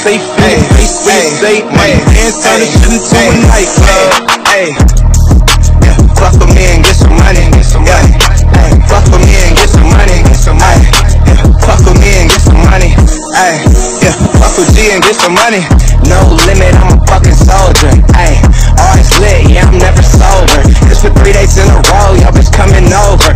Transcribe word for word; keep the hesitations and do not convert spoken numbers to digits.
stay fit, face where you stay. My hands turn this shit into a nightclub. Hey, yeah, fuck with me and get some money. Yeah, hey, fuck with me and get some money. Ay, yeah, fuck with me and get some money. Ay, yeah, fuck with G and get some money. No limit, I'm a fucking soldier. Ay, always lit, yeah, I'm never sober. This for three days in a row, y'all bitch coming over.